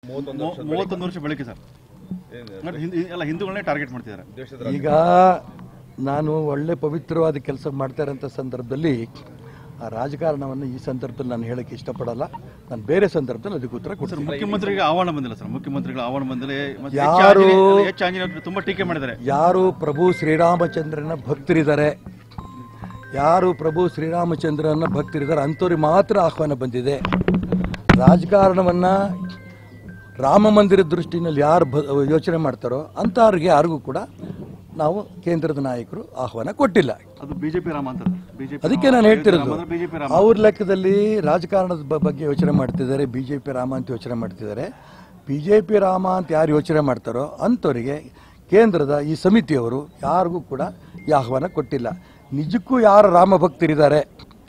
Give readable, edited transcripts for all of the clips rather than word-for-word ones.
31 ವರ್ಷ ಬೆಳಗ್ಗೆ ಸರ್ ಎಲ್ಲ ಹಿಂದೂಗಳನ್ನೇ ಟಾರ್ಗೆಟ್ ಮಾಡ್ತಿದ್ದಾರೆ. ಈಗ ನಾನು ಒಳ್ಳೆ ಪವಿತ್ರವಾದ ಕೆಲಸ ಮಾಡ್ತಾ ಇರೋಂಥ ಸಂದರ್ಭದಲ್ಲಿ ಆ ರಾಜಕಾರಣವನ್ನು ಈ ಸಂದರ್ಭದಲ್ಲಿ ನಾನು ಹೇಳಕ್ಕೆ ಇಷ್ಟಪಡಲ್ಲ. ನಾನು ಬೇರೆ ಸಂದರ್ಭದಲ್ಲಿ ಅದಕ್ಕೆ ಉತ್ತರ ಕೊಡ್ತೀನಿ. ಮುಖ್ಯಮಂತ್ರಿಗೆ ಆಹ್ವಾನ ಬಂದಿಲ್ಲ ಸರ್, ಮುಖ್ಯಮಂತ್ರಿಗಳ ಆಹ್ವಾನ ಬಂದಿಲ್ಲ. ಯಾರು ತುಂಬಾ ಟೀಕೆ ಮಾಡಿದ್ದಾರೆ. ಯಾರು ಪ್ರಭು ಶ್ರೀರಾಮಚಂದ್ರನ ಭಕ್ತರಿದ್ದಾರೆ, ಯಾರು ಪ್ರಭು ಶ್ರೀರಾಮಚಂದ್ರನ ಭಕ್ತರಿದ್ದಾರೆ ಅಂಥವ್ರಿಗೆ ಮಾತ್ರ ಆಹ್ವಾನ ಬಂದಿದೆ. ರಾಜಕಾರಣವನ್ನು ರಾಮ ಮಂದಿರ ದೃಷ್ಟಿನಲ್ಲಿ ಯಾರು ಯೋಚನೆ ಮಾಡ್ತಾರೋ ಅಂಥವ್ರಿಗೆ ಯಾರಿಗೂ ಕೂಡ ನಾವು ಕೇಂದ್ರದ ನಾಯಕರು ಆಹ್ವಾನ ಕೊಟ್ಟಿಲ್ಲ. ಅದು ಬಿಜೆಪಿ ರಾಮ ಅಂತ. ಅದಕ್ಕೆ ನಾನು ಹೇಳ್ತಿರೋದು, ಅವ್ರ ಲೆಕ್ಕದಲ್ಲಿ ರಾಜಕಾರಣದ ಬಗ್ಗೆ ಯೋಚನೆ ಮಾಡ್ತಿದ್ದಾರೆ, ಬಿಜೆಪಿ ರಾಮ ಅಂತ ಯೋಚನೆ ಮಾಡ್ತಿದ್ದಾರೆ. ಬಿಜೆಪಿ ರಾಮ ಅಂತ ಯಾರು ಯೋಚನೆ ಮಾಡ್ತಾರೋ ಅಂಥವರಿಗೆ ಕೇಂದ್ರದ ಈ ಸಮಿತಿಯವರು ಯಾರಿಗೂ ಕೂಡ ಈ ಆಹ್ವಾನ ಕೊಟ್ಟಿಲ್ಲ. ನಿಜಕ್ಕೂ ಯಾರು ರಾಮ ಭಕ್ತರಿದ್ದಾರೆ,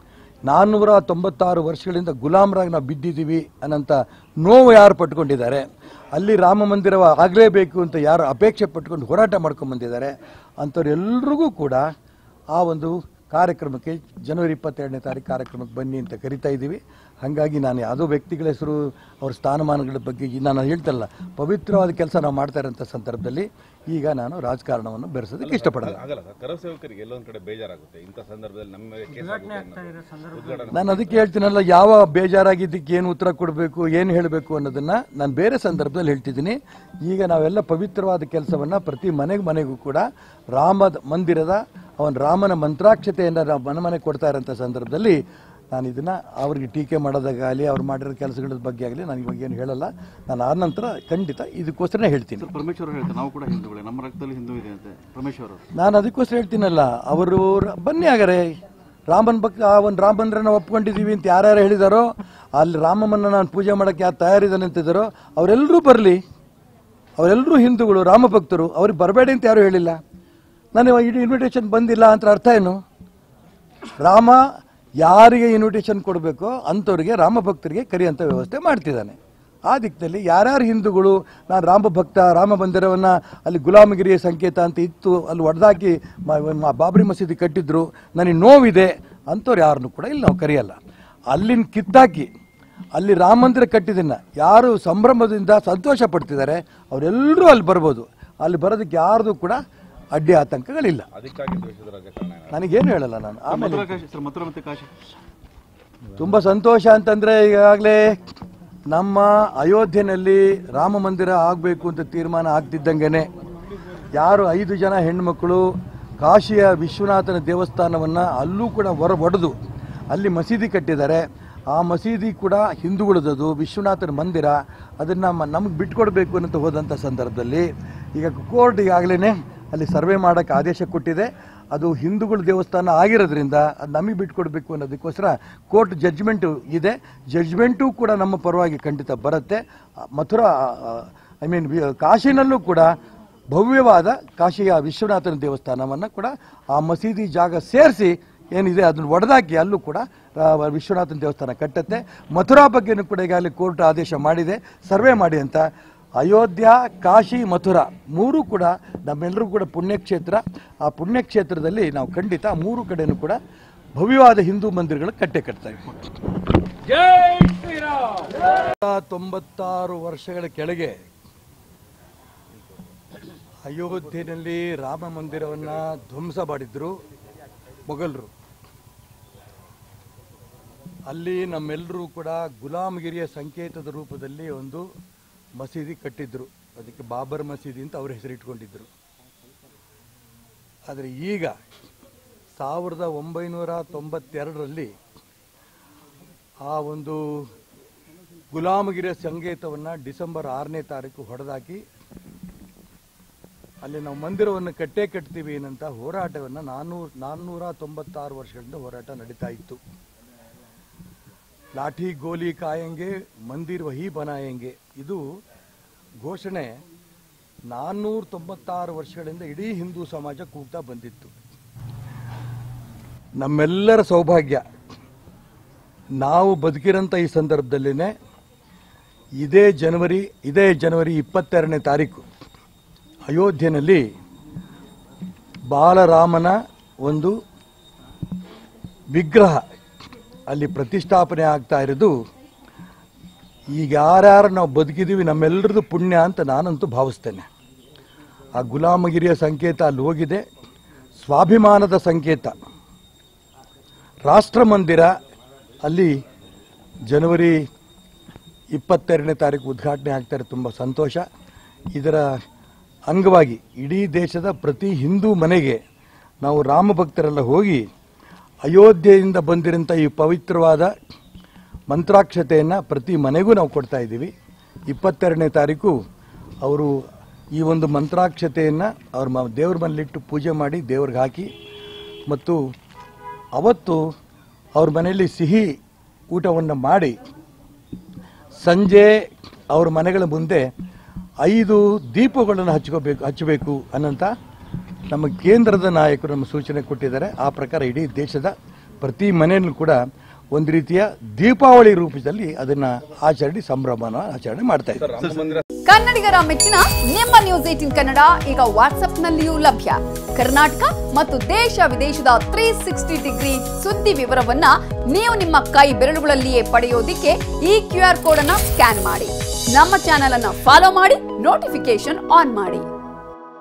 496 ವರ್ಷಗಳಿಂದ ಗುಲಾಮರಾಗಿ ನಾವು ಬಿದ್ದಿದ್ದೀವಿ ಅನ್ನೋಂಥ ನೋವು ಯಾರು ಪಟ್ಕೊಂಡಿದ್ದಾರೆ, ಅಲ್ಲಿ ರಾಮ ಮಂದಿರ ಆಗಲೇಬೇಕು ಅಂತ ಯಾರು ಅಪೇಕ್ಷೆ ಪಟ್ಕೊಂಡು ಹೋರಾಟ ಮಾಡ್ಕೊಂಡು ಬಂದಿದ್ದಾರೆ ಅಂಥವ್ರೆಲ್ರಿಗೂ ಕೂಡ ಆ ಒಂದು ಕಾರ್ಯಕ್ರಮಕ್ಕೆ ಜನವರಿ 22ನೇ ತಾರೀಕು ಕಾರ್ಯಕ್ರಮಕ್ಕೆ ಬನ್ನಿ ಅಂತ ಕರಿತಾ ಇದ್ದೀವಿ. ಹಾಗಾಗಿ ನಾನು ಯಾವುದೋ ವ್ಯಕ್ತಿಗಳ ಹೆಸರು ಅವ್ರ ಸ್ಥಾನಮಾನಗಳ ಬಗ್ಗೆ ನಾನು ಹೇಳ್ತಲ್ಲ, ಪವಿತ್ರವಾದ ಕೆಲಸ ನಾವು ಮಾಡ್ತಾ ಇರೋಂಥ ಸಂದರ್ಭದಲ್ಲಿ ಈಗ ನಾನು ರಾಜಕಾರಣವನ್ನು ಬೆರೆಸೋದಕ್ಕೆ ಇಷ್ಟಪಡಲ್ಲ. ನಾನು ಅದಕ್ಕೆ ಹೇಳ್ತೀನಲ್ಲ, ಯಾವ ಬೇಜಾರಾಗಿದ್ದಕ್ಕೆ ಏನು ಉತ್ತರ ಕೊಡಬೇಕು, ಏನು ಹೇಳಬೇಕು ಅನ್ನೋದನ್ನು ನಾನು ಬೇರೆ ಸಂದರ್ಭದಲ್ಲಿ ಹೇಳ್ತಿದ್ದೀನಿ. ಈಗ ನಾವೆಲ್ಲ ಪವಿತ್ರವಾದ ಕೆಲಸವನ್ನು ಪ್ರತಿ ಮನೆಗೂ ಕೂಡ ಮಂದಿರದ ಅವನ ರಾಮನ ಮಂತ್ರಾಕ್ಷತೆಯನ್ನು ನಾವು ಮನೆ ಕೊಡ್ತಾ ಇರೋಂಥ ಸಂದರ್ಭದಲ್ಲಿ ನಾನು ಇದನ್ನು ಅವ್ರಿಗೆ ಟೀಕೆ ಮಾಡೋದಾಗಲಿ ಅವ್ರು ಮಾಡಿರೋ ಕೆಲಸಗಳ ಬಗ್ಗೆ ಆಗಲಿ ನಾನು ಇವಾಗ ಏನು ಹೇಳಲ್ಲ. ನಾನು ಆದ ನಂತರ ಖಂಡಿತ ಇದಕ್ಕೋಸ್ಕರನೇ ಹೇಳ್ತೀನಿ. ಪರಮೇಶ್ವರ್ ಹೇಳ್ತಾರೆ ನಾವು ಕೂಡ ಹಿಂದೂಗಳೇ, ನಮ್ಮ ರಕ್ತದಲ್ಲಿ ಹಿಂದೂ ಇದೆ ಅಂತ ಪರಮೇಶ್ವರ್. ನಾನು ಅದಕ್ಕೋಸ್ಕರ ಹೇಳ್ತೀನಲ್ಲ, ಅವರು ಬನ್ನಿ ಹಾಗಾರೆ ರಾಮನ ಭಕ್ತ ಒಂದು ರಾಮ ಮಂದಿರನ ಒಪ್ಕೊಂಡಿದ್ದೀವಿ ಅಂತ ಯಾರ್ಯಾರು ಹೇಳಿದಾರೋ, ಅಲ್ಲಿ ರಾಮಮ್ಮನ ನಾನು ಪೂಜೆ ಮಾಡೋಕ್ಕೆ ಯಾರು ತಯಾರಿದ್ದಾನೆ ಅಂತಿದ್ದಾರೋ ಅವರೆಲ್ಲರೂ ಬರಲಿ. ಅವರೆಲ್ಲರೂ ಹಿಂದೂಗಳು, ರಾಮ ಭಕ್ತರು, ಅವ್ರಿಗೆ ಬರಬೇಡಿ ಅಂತ ಯಾರೂ ಹೇಳಿಲ್ಲ. ನಾನು ಇಡೀ ಇನ್ವಿಟೇಷನ್ ಬಂದಿಲ್ಲ ಅಂತ ಅರ್ಥ ಏನು? ರಾಮ ಯಾರಿಗೆ ಇನ್ವಿಟೇಷನ್ ಕೊಡಬೇಕೋ ಅಂಥವ್ರಿಗೆ ರಾಮ ಭಕ್ತರಿಗೆ ಕರೆಯುವಂಥ ವ್ಯವಸ್ಥೆ ಮಾಡ್ತಿದ್ದಾನೆ. ಆ ದಿಕ್ಕಲ್ಲಿ ಯಾರ್ಯಾರು ಹಿಂದೂಗಳು ನಾನು ರಾಮ ಭಕ್ತ, ರಾಮ ಮಂದಿರವನ್ನು ಅಲ್ಲಿ ಗುಲಾಮಗಿರಿಯ ಸಂಕೇತ ಅಂತ ಇತ್ತು, ಅಲ್ಲಿ ಒಡೆದಾಕಿ ಬಾಬರಿ ಮಸೀದಿ ಕಟ್ಟಿದ್ರು, ನನಗೆ ನೋವಿದೆ ಅಂಥವ್ರು ಯಾರನ್ನೂ ಕೂಡ ಇಲ್ಲಿ ನಾವು ಕರೆಯಲ್ಲ. ಅಲ್ಲಿನ ಕಿತ್ತಾಕಿ ಅಲ್ಲಿ ರಾಮ ಮಂದಿರ ಕಟ್ಟಿದ್ದನ್ನು ಯಾರು ಸಂಭ್ರಮದಿಂದ ಸಂತೋಷ ಪಡ್ತಿದ್ದಾರೆ ಅವರೆಲ್ಲರೂ ಅಲ್ಲಿ ಬರ್ಬೋದು. ಅಲ್ಲಿ ಬರೋದಕ್ಕೆ ಯಾರ್ದು ಕೂಡ ಅಡ್ಡಿ ಆತಂಕಗಳಿಲ್ಲ. ನನಗೇನು ಹೇಳಲ್ಲ ನಾನು. ಆಮೇಲೆ ತುಂಬ ಸಂತೋಷ ಅಂತಂದರೆ, ಈಗಾಗಲೇ ನಮ್ಮ ಅಯೋಧ್ಯೆಯಲ್ಲಿ ರಾಮ ಮಂದಿರ ಆಗಬೇಕು ಅಂತ ತೀರ್ಮಾನ ಆಗ್ತಿದ್ದಂಗೆ ಯಾರು 5 ಜನ ಹೆಣ್ಮಕ್ಳು ಕಾಶಿಯ ವಿಶ್ವನಾಥನ ದೇವಸ್ಥಾನವನ್ನು ಅಲ್ಲೂ ಕೂಡ ಒಡೆದು ಅಲ್ಲಿ ಮಸೀದಿ ಕಟ್ಟಿದ್ದಾರೆ. ಆ ಮಸೀದಿ ಕೂಡ ಹಿಂದೂಗಳದ್ದು, ವಿಶ್ವನಾಥನ ಮಂದಿರ, ಅದನ್ನು ನಮಗೆ ಬಿಟ್ಕೊಡ್ಬೇಕು ಅಂತ ಹೋದಂಥ ಸಂದರ್ಭದಲ್ಲಿ ಈಗ ಕೋರ್ಟ್ ಈಗಾಗಲೇ ಅಲ್ಲಿ ಸರ್ವೆ ಮಾಡೋಕ್ಕೆ ಆದೇಶ ಕೊಟ್ಟಿದೆ. ಅದು ಹಿಂದೂಗಳ ದೇವಸ್ಥಾನ ಆಗಿರೋದ್ರಿಂದ ಅದು ನಮಗೆ ಬಿಟ್ಕೊಡ್ಬೇಕು ಅನ್ನೋದಕ್ಕೋಸ್ಕರ ಕೋರ್ಟ್ ಜಡ್ಜ್ಮೆಂಟು ಇದೆ. ಜಡ್ಜ್ಮೆಂಟು ಕೂಡ ನಮ್ಮ ಪರವಾಗಿ ಖಂಡಿತ ಬರುತ್ತೆ. ಮಥುರಾ ಕಾಶಿನಲ್ಲೂ ಕೂಡ ಭವ್ಯವಾದ ಕಾಶಿಯ ವಿಶ್ವನಾಥನ ದೇವಸ್ಥಾನವನ್ನು ಕೂಡ ಆ ಮಸೀದಿ ಜಾಗ ಸೇರಿಸಿ ಏನಿದೆ ಅದನ್ನು ಒಡೆದಾಕಿ ಅಲ್ಲೂ ಕೂಡ ವಿಶ್ವನಾಥನ ದೇವಸ್ಥಾನ ಕಟ್ಟುತ್ತೆ. ಮಥುರಾ ಬಗ್ಗೆಯೂ ಕೂಡ ಈಗಾಗಲೇ ಕೋರ್ಟ್ ಆದೇಶ ಮಾಡಿದೆ ಸರ್ವೆ ಮಾಡಿ ಅಂತ. ಅಯೋಧ್ಯ, ಕಾಶಿ, ಮಥುರಾ 3 ಕೂಡ ನಮ್ಮೆಲ್ಲರೂ ಕೂಡ ಪುಣ್ಯಕ್ಷೇತ್ರ. ಆ ಪುಣ್ಯಕ್ಷೇತ್ರದಲ್ಲಿ ನಾವು ಖಂಡಿತ 3 ಕಡೆಯೂ ಕೂಡ ಭವ್ಯವಾದ ಹಿಂದೂ ಮಂದಿರಗಳು ಕಟ್ತಾ ಇದ್ದೀವಿ. 96 ವರ್ಷಗಳ ಕೆಳಗೆ ಅಯೋಧ್ಯೆಯಲ್ಲಿ ರಾಮ ಮಂದಿರವನ್ನು ಧ್ವಂಸ ಮಾಡಿದ್ರು ಮೊಘಲರು. ಅಲ್ಲಿ ನಮ್ಮೆಲ್ಲರೂ ಕೂಡ ಗುಲಾಮಗಿರಿಯ ಸಂಕೇತದ ರೂಪದಲ್ಲಿ ಒಂದು ಮಸೀದಿ ಕಟ್ಟಿದ್ರು. ಅದಕ್ಕೆ ಬಾಬರ್ ಮಸೀದಿ ಅಂತ ಅವ್ರ ಹೆಸರಿಟ್ಕೊಂಡಿದ್ರು. ಆದರೆ ಈಗ 1992ರಲ್ಲಿ ಆ ಒಂದು ಗುಲಾಮಗಿರಿಯ ಸಂಕೇತವನ್ನು ಡಿಸೆಂಬರ್ 6ನೇ ತಾರೀಕು ಹೊಡೆದಾಕಿ ಅಲ್ಲಿ ನಾವು ಮಂದಿರವನ್ನು ಕಟ್ತೀವಿ ಏನಂತ ಹೋರಾಟವನ್ನು 496 ವರ್ಷಗಳಿಂದ ಹೋರಾಟ ನಡೀತಾ ಇತ್ತು. ಲಾಠಿ ಗೋಲಿ ಕಾಯಂಗೆ ಮಂದಿರ್ ವಹಿ ಬನಾಯಂಗೆ, ಇದು ಘೋಷಣೆ 496 ವರ್ಷಗಳಿಂದ ಇಡೀ ಹಿಂದೂ ಸಮಾಜ ಕೂಗ್ತಾ ಬಂದಿತ್ತು. ನಮ್ಮೆಲ್ಲರ ಸೌಭಾಗ್ಯ ನಾವು ಬದುಕಿರೋಂಥ ಈ ಸಂದರ್ಭದಲ್ಲಿನೇ ಇದೇ ಜನವರಿ 22ನೇ ತಾರೀಕು ಅಯೋಧ್ಯೆಯಲ್ಲಿ ಬಾಲರಾಮನ ಒಂದು ವಿಗ್ರಹ ಅಲ್ಲಿ ಪ್ರತಿಷ್ಠಾಪನೆ ಆಗ್ತಾ ಇರೋದು ಈಗ ಯಾರ್ಯಾರು ನಾವು ಬದುಕಿದ್ದೀವಿ ನಮ್ಮೆಲ್ಲರದ್ದು ಪುಣ್ಯ ಅಂತ ನಾನಂತೂ ಭಾವಿಸ್ತೇನೆ. ಆ ಗುಲಾಮಗಿರಿಯ ಸಂಕೇತ ಅಲ್ಲಿ ಹೋಗಿದೆ, ಸ್ವಾಭಿಮಾನದ ಸಂಕೇತ ರಾಷ್ಟ್ರ ಮಂದಿರ ಅಲ್ಲಿ ಜನವರಿ 22ನೇ ತಾರೀಕು ಉದ್ಘಾಟನೆ ಆಗ್ತಾರೆ. ತುಂಬ ಸಂತೋಷ. ಇದರ ಅಂಗವಾಗಿ ಇಡೀ ದೇಶದ ಪ್ರತಿ ಹಿಂದೂ ಮನೆಗೆ ನಾವು ರಾಮ ಭಕ್ತರೆಲ್ಲ ಹೋಗಿ ಅಯೋಧ್ಯೆಯಿಂದ ಬಂದಿರೋಂಥ ಈ ಪವಿತ್ರವಾದ ಮಂತ್ರಾಕ್ಷತೆಯನ್ನು ಪ್ರತಿ ಮನೆಗೂ ನಾವು ಕೊಡ್ತಾ ಇದ್ದೀವಿ. 22ನೇ ತಾರೀಕು ಅವರು ಈ ಒಂದು ಮಂತ್ರಾಕ್ಷತೆಯನ್ನು ಅವ್ರ ದೇವ್ರ ಮನೇಲಿಟ್ಟು ಪೂಜೆ ಮಾಡಿ ದೇವ್ರಿಗೆ ಹಾಕಿ, ಮತ್ತು ಅವತ್ತು ಅವ್ರ ಮನೆಯಲ್ಲಿ ಸಿಹಿ ಊಟವನ್ನು ಮಾಡಿ ಸಂಜೆ ಅವ್ರ ಮನೆಗಳ ಮುಂದೆ 5 ದೀಪಗಳನ್ನು ಹಚ್ಚಬೇಕು ಅನ್ನೋಂಥ ನಮ್ಮ ಕೇಂದ್ರದ ನಾಯಕರು ನಮ್ಮ ಸೂಚನೆ ಕೊಟ್ಟಿದ್ದಾರೆ. ಆ ಪ್ರಕಾರ ಇಡೀ ದೇಶದ ಪ್ರತಿ ಮನೆಯಲ್ಲೂ ಕೂಡ ಒಂದು ರೀತಿಯ ದೀಪಾವಳಿ ರೂಪದಲ್ಲಿ ಅದನ್ನ ಸಂಭ್ರಮನ ಆಚರಣೆ ಮಾಡ್ತಾ ಇದ್ದಾರೆ. ಕನ್ನಡಿಗರ ಮೆಚ್ಚಿನ ನಿಮ್ಮ ನ್ಯೂಸ್ 18 ಕನ್ನಡ ಈಗ ವಾಟ್ಸ್ಆಪ್ನಲ್ಲಿಯೂ ಲಭ್ಯ. ಕರ್ನಾಟಕ ಮತ್ತು ದೇಶ ವಿದೇಶದ 360 ಡಿಗ್ರಿ ಸುದ್ದಿ ವಿವರವನ್ನ ನೀವು ನಿಮ್ಮ ಕೈ ಬೆರಳುಗಳಲ್ಲಿಯೇ ಪಡೆಯೋದಿಕ್ಕೆ ಈ QR ಕೋಡ್ ಅನ್ನು ಸ್ಕ್ಯಾನ್ ಮಾಡಿ. ನಮ್ಮ ಚಾನೆಲ್ ಅನ್ನು ಫಾಲೋ ಮಾಡಿ, ನೋಟಿಫಿಕೇಶನ್ ಆನ್ ಮಾಡಿ.